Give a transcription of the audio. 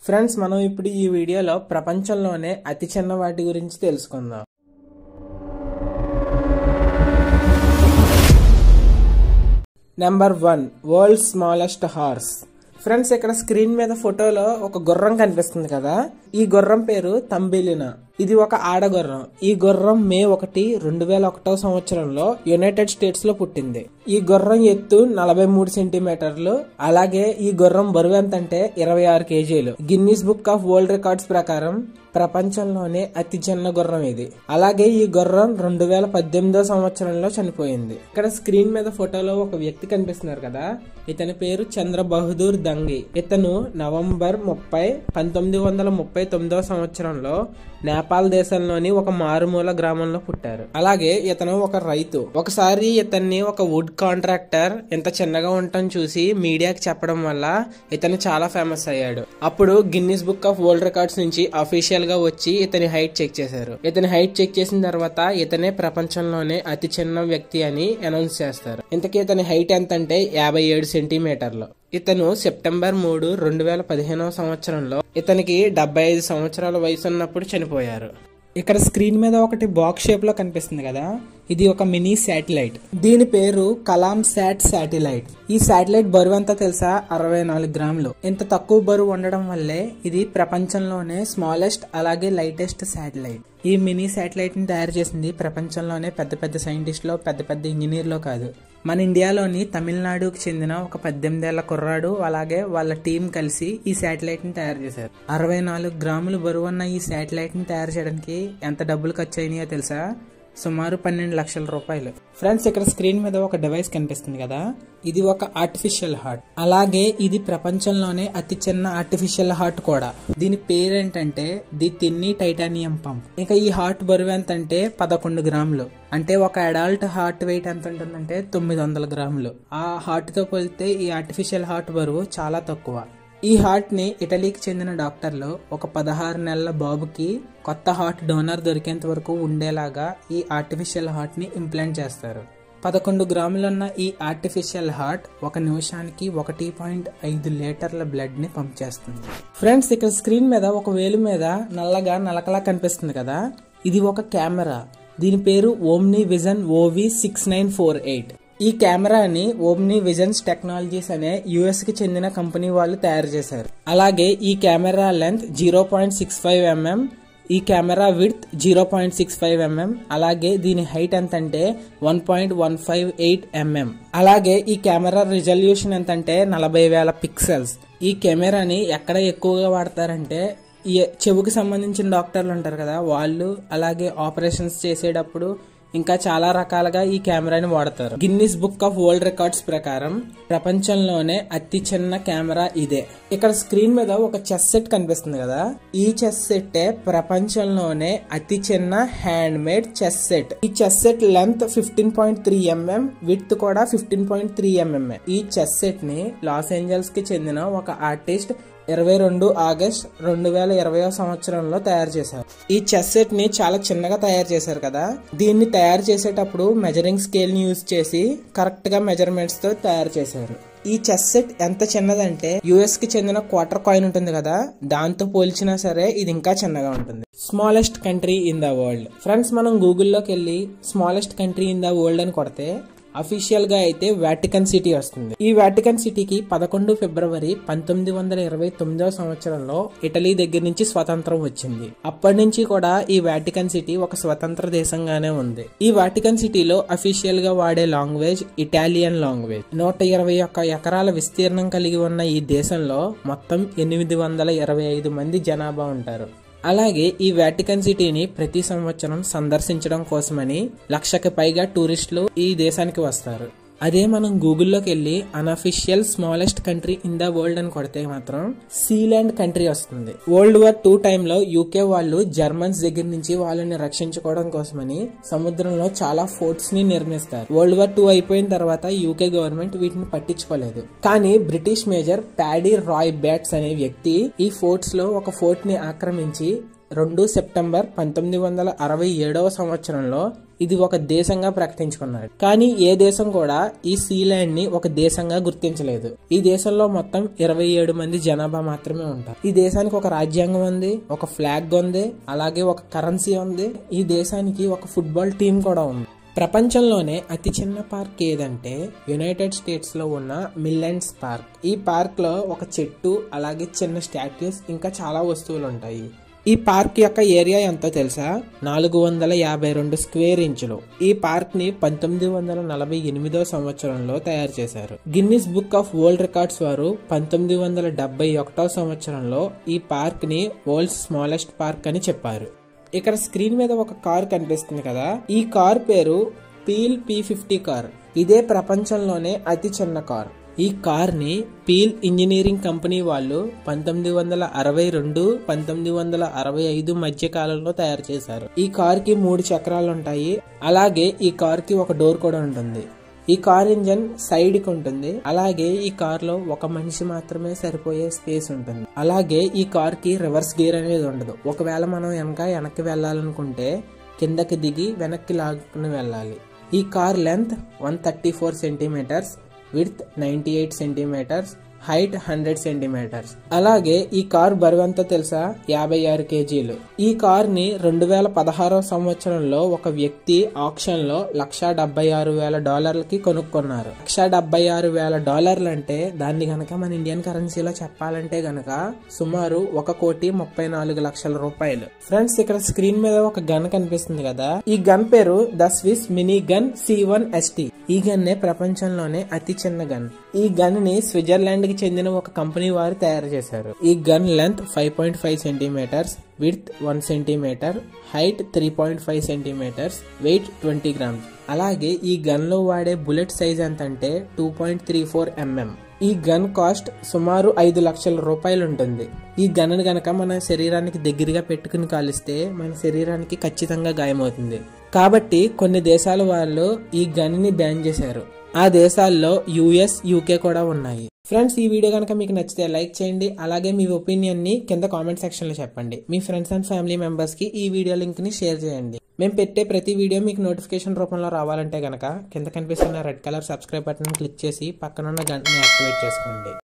Friends, మనం ఇప్పుడు ఈ వీడియోలో ప్రపంచంలోనే అతి చిన్న వాటి గురించి తెలుసుకుందాం. Number 1, world smallest horse. Friends, ఇక్కడ స్క్రీన్ మీద ఫోటోలో ఒక గుర్రం కనిపిస్తుంది కదా, ఈ గుర్రం పేరు తంబిలినా. ఇది ఒక ఆడగుర్రం. ఈ గుర్రం మే 1, 2001 సంవత్సరంలో యునైటెడ్ స్టేట్స్ లో పుట్టింది. ఈ గుర్రం ఎత్తు 43 సెంటీమీటర్లు. అలాగే ఈ గుర్రం బరువు ఎంతంటే 26 కేజీలు. Guinness book of world records ప్రకారం ప్రపంచంలోనే అతి చిన్న గుర్రం ఇది. అలాగే ఈ గుర్రం 2018 సంవత్సరంలో చనిపోయింది. ఇక్కడ స్క్రీన్ మీద ఫోటోలో ఒక వ్యక్తి కనిపిస్తున్నారు కదా, ఇతని పేరు చంద్ర బహదూర్ దంగి. ఇతను నవంబర్ 30, 1939 సంవత్సరంలో నేపాల్ దేశంలోని ఒక మారుమూల గ్రామంలో పుట్టారు. అలాగే ఇతను ఒక రైతు. ఒకసారి ఇతన్ని ఒక వుడ్ కాంట్రాక్టర్ ఇంత చిన్నగా ఉండటం చూసి మీడియాకి చెప్పడం వల్ల ఇతను చాలా ఫేమస్ అయ్యాడు. అప్పుడు Guinness book of world records నుంచి అఫీషియల్ గా వచ్చి ఇతని హైట్ చెక్ చేశారు. ఇతని హైట్ చెక్ చేసిన తర్వాత ఇతనే ప్రపంచంలోనే అతి చిన్న వ్యక్తి అని అనౌన్స్ చేస్తారు. ఇంతకీ ఇతని హైట్ ఎంత అంటే 57 సెంటీమీటర్లు. ఇతను సెప్టెంబర్ 3, 2015 సంవత్సరంలో ఇతనికి 75 సంవత్సరాల వయసు ఉన్నప్పుడు చనిపోయారు. ఇక్కడ స్క్రీన్ మీద ఒకటి బాక్స్ షేప్ లో కనిపిస్తుంది కదా, ఇది ఒక మినీ శాటిలైట్. దీని పేరు కలాం శాట్ శాటిలైట్. ఈ శాటిలైట్ బరువు ఎంత తెలుసా? 64 గ్రాములు. ఇంత తక్కువ బరువు ఉండడం వల్లే ఇది ప్రపంచంలోనే స్మాలెస్ట్ అలాగే లైటెస్ట్ శాటిలైట్. ఈ మినీ శాటిలైట్ ని తయారు చేసింది ప్రపంచంలోనే పెద్ద పెద్ద సైంటిస్టులు, పెద్ద పెద్ద ఇంజనీర్లు కాదు. మన ఇండియాలోని తమిళనాడుకు చెందిన ఒక 18 ఏళ్ల కుర్రాడు అలాగే వాళ్ళ టీం కలిసి ఈ శాటిలైట్ ని తయారు చేశారు. 64 గ్రాములు బరువు ఉన్న ఈ శాటిలైట్ ని తయారు చేయడానికి ఎంత డబ్బులు ఖర్చు అయినాయో తెలుసా? సుమారు 12 లక్షల రూపాయలు. ఫ్రెండ్స్, ఇక్కడ స్క్రీన్ మీద ఒక డివైస్ కనిపిస్తుంది కదా, ఇది ఒక ఆర్టిఫిషియల్ హార్ట్. అలాగే ఇది ప్రపంచంలోనే అతి చిన్న ఆర్టిఫిషియల్ హార్ట్ కూడా. దీని పేరేంటంటే ది తిన్నీ టైటానియం పంప్. ఇక ఈ హార్ట్ బరువు ఎంతంటే 11 గ్రాములు. అంటే ఒక అడల్ట్ హార్ట్ వెయిట్ ఎంత ఉంటుందంటే 900 గ్రాములు. ఆ హార్ట్ తో పోలిస్తే ఈ ఆర్టిఫిషియల్ హార్ట్ బరువు చాలా తక్కువ. ఈ హార్ట్ ని ఇటలీకి చెందిన డాక్టర్లు ఒక 16 నెలల బాబుకి కొత్త హార్ట్ డోనర్ దొరికేంత వరకు ఉండేలాగా ఈ ఆర్టిఫిషియల్ హార్ట్ ని ఇంప్లాంట్ చేస్తారు. 11 గ్రాములున్న ఈ ఆర్టిఫిషియల్ హార్ట్ ఒక నిమిషానికి 1.5 లీటర్ల బ్లడ్ ని పంప్ చేస్తుంది. ఫ్రెండ్స్, ఇక్కడ స్క్రీన్ మీద ఒక వేలు మీద నల్లగా నలకలా కనిపిస్తుంది కదా, ఇది ఒక కెమెరా. దీని పేరు ఓమ్ని విజన్ OV6948. ఈ కెమెరాని ఓమ్ని విజన్స్ టెక్నాలజీస్ అనే యుఎస్ కి చెందిన కంపెనీ వాళ్ళు తయారు చేశారు. అలాగే ఈ కెమెరా లెంత్ 0.65 mm, ఈ కెమెరా విడ్త్ 0.65 mm, అలాగే దీని హైట్ ఎంతంటే 1.158 mm. అలాగే ఈ కెమెరా రిజల్యూషన్ ఎంతంటే 40,000 పిక్సెల్స్. ఈ కెమెరాని ఎక్కడ ఎక్కువగా వాడతారంటే ఈ చెవుకి సంబంధించిన డాక్టర్లు ఉంటారు కదా వాళ్ళు, అలాగే ఆపరేషన్స్ చేసేటప్పుడు ఇంకా చాలా రకాలుగా ఈ కెమెరాని వాడతారు. Guinness book of world records ప్రకారం ప్రపంచంలోనే అతి చిన్న కెమెరా ఇదే. ఇక్కడ స్క్రీన్ మీద ఒక చెస్ సెట్ కనిపిస్తుంది కదా, ఈ చెస్ సెట్ ప్రపంచంలోనే అతి చిన్న హ్యాండ్ మేడ్ చెస్ సెట్. ఈ chess set length 15.3 mm, width కూడా 15.3 mm. ఈ చెస్ సెట్ ని లాస్ ఏంజల్స్ కి చెందిన ఒక ఆర్టిస్ట్ 22 ఆగస్ట్ 2020 సంవత్సరంలో తయారు చేశారు. ఈ చెస్ సెట్ ని చాలా చిన్నగా తయారు చేశారు కదా, దీన్ని తయారు చేసేటప్పుడు మెజరింగ్ స్కేల్ ని యూజ్ చేసి కరెక్ట్ గా మెజర్మెంట్స్ తో తయారు చేశారు. ఈ చెస్ సెట్ ఎంత చిన్నదంటే యుఎస్ కి చెందిన క్వార్టర్ కాయిన్ ఉంటుంది కదా, దాంతో పోల్చినా సరే ఇది ఇంకా చిన్నగా ఉంటుంది. Smallest country in the world. Friends, మనం గూగుల్లోకి వెళ్ళి smallest country in the world అని కొడితే అఫీషియల్ గా అయితే వాటికన్ సిటీ వస్తుంది. ఈ వాటికన్ సిటీకి 11 ఫిబ్రవరి 1929 సంవత్సరంలో ఇటలీ దగ్గర నుంచి స్వతంత్రం వచ్చింది. అప్పటి నుంచి కూడా ఈ వాటికన్ సిటీ ఒక స్వతంత్ర దేశంగానే ఉంది. ఈ వాటికన్ సిటీలో అఫీషియల్ గా వాడే లాంగ్వేజ్ ఇటాలియన్ లాంగ్వేజ్. 121 ఎకరాల విస్తీర్ణం కలిగి ఉన్న ఈ దేశంలో మొత్తం 825 మంది జనాభా ఉంటారు. అలాగే ఈ వాటికన్ సిటీని ప్రతి సంవత్సరం సందర్శించడం కోసమని 1,00,000కి పైగా టూరిస్టులు ఈ దేశానికి వస్తారు. అదే మనం గూగుల్లోకి వెళ్ళి unofficial smallest country in the world అని కొడితే మాత్రం సీలాండ్ కంట్రీ వస్తుంది. వరల్డ్ వార్ 2 టైంలో యూకే వాళ్ళు జర్మన్స్ దగ్గర నుంచి వాళ్ళని రక్షించుకోవడం కోసమని సముద్రంలో చాలా ఫోర్ట్స్ ని నిర్మిస్తారు. వరల్డ్ వార్ 2 అయిపోయిన తర్వాత యూకే గవర్నమెంట్ వీటిని పట్టించుకోలేదు. కానీ British major Paddy Roy Bates అనే వ్యక్తి ఈ ఫోర్ట్స్ లో ఒక ఫోర్ట్ ని ఆక్రమించి 2 సెప్టెంబర్ 1967 సంవత్సరంలో ఇది ఒక దేశంగా ప్రకటించుకున్నాడు. కానీ ఏ దేశం కూడా ఈ సీలాండ్ ని ఒక దేశంగా గుర్తించలేదు. ఈ దేశంలో మొత్తం 27 మంది జనాభా మాత్రమే ఉంటారు. ఈ దేశానికి ఒక రాజ్యాంగం ఉంది, ఒక ఫ్లాగ్ ఉంది, అలాగే ఒక కరెన్సీ ఉంది. ఈ దేశానికి ఒక ఫుట్బాల్ టీం కూడా ఉంది. ప్రపంచంలోనే అతి చిన్న పార్క్ ఏదంటే యునైటెడ్ స్టేట్స్ లో ఉన్న మిల్లెండ్స్ పార్క్. ఈ పార్క్ లో ఒక చెట్టు, అలాగే చిన్న స్టాట్యూస్, ఇంకా చాలా వస్తువులు ఉంటాయి. ఈ పార్క్ యొక్క ఏరియా ఎంతో తెలుసా? 452 స్క్వేర్ ఇంచులు. ఈ పార్క్ ని 1948 సంవత్సరంలో తయారు చేశారు. Guinness book of world records వారు 1971 సంవత్సరంలో ఈ పార్క్ ని వరల్డ్స్ స్మాలెస్ట్ పార్క్ అని చెప్పారు. ఇక్కడ స్క్రీన్ మీద ఒక కార్ కనిపిస్తుంది కదా, ఈ కార్ పేరు పీల్ P50 కార్. ఇదే ప్రపంచంలోనే అతి చిన్న కార్. ఈ కార్ ని పీల్ ఇంజనీరింగ్ కంపెనీ వాళ్ళు 1962, 1965 మధ్య కాలంలో తయారు చేశారు. ఈ కార్ కి 3 చక్రాలు ఉంటాయి. అలాగే ఈ కార్ కి ఒక డోర్ కూడా ఉంటుంది. ఈ కార్ ఇంజన్ సైడ్ కి ఉంటుంది. అలాగే ఈ కార్ లో ఒక మనిషి మాత్రమే సరిపోయే స్పేస్ ఉంటుంది. అలాగే ఈ కార్ కి రివర్స్ గేర్ అనేది ఉండదు. ఒకవేళ మనం వెనక్కి వెళ్ళాలనుకుంటే కిందకి దిగి వెనక్కి లాక్కుని వెళ్ళాలి. ఈ car length 134 centimetres, width 98 centimetres, height 100 centimetres. అలాగే ఈ కార్ బరువు ఎంతో తెలుసా? 56 కేజీలు. ఈ కార్ ని 2016 సంవత్సరంలో ఒక వ్యక్తి ఆక్షన్ లో $176,000 కొనుక్కున్నారు. $176,000 అంటే దాన్ని గనక మన ఇండియన్ కరెన్సీలో చెప్పాలంటే గనక సుమారు 1,34,00,000 రూపాయలు. ఫ్రెండ్స్, ఇక్కడ స్క్రీన్ మీద ఒక గన్ కనిపిస్తుంది కదా, ఈ గన్ పేరు the Swiss mini gun C1ST. ఈ గన్నే ప్రపంచంలోనే అతి చిన్న గన్. ఈ గన్ ని స్విట్జర్లాండ్ కి చెందిన ఒక కంపెనీ వారు తయారు చేశారు. ఈ gun length 5.5 centimetres, width 1 centimetre, height 3.5 centimetres, weight 20 grams. అలాగే ఈ గన్ లో వాడే బుల్లెట్ సైజ్ ఎంత అంటే 2.34 mm. ఈ గన్ కాస్ట్ సుమారు 5 లక్షల రూపాయలు ఉంటుంది. ఈ గన్ గనక మన శరీరానికి దగ్గరగా పెట్టుకుని కాలిస్తే మన శరీరానికి ఖచ్చితంగా గాయమవుతుంది. కాబట్టి కొన్ని దేశాల వాళ్ళు ఈ గన్ ని బ్యాన్ చేశారు. ఆ దేశాల్లో US, UK కూడా ఉన్నాయి. ఫ్రెండ్స్, ఈ వీడియో కనుక మీకు నచ్చితే లైక్ చేయండి. అలాగే మీ ఒపీనియన్ ని కింద కామెంట్ సెక్షన్ లో చెప్పండి. మీ ఫ్రెండ్స్ అండ్ ఫ్యామిలీ మెంబర్స్ కి ఈ వీడియో లింక్ ని షేర్ చేయండి. మేము పెట్టే ప్రతి వీడియో మీకు నోటిఫికేషన్ రూపంలో రావాలంటే గనక కింద కనిపిస్తున్న red colour subscribe button click చేసి పక్కనున్న గంటని యాక్టివేట్ చేసుకోండి.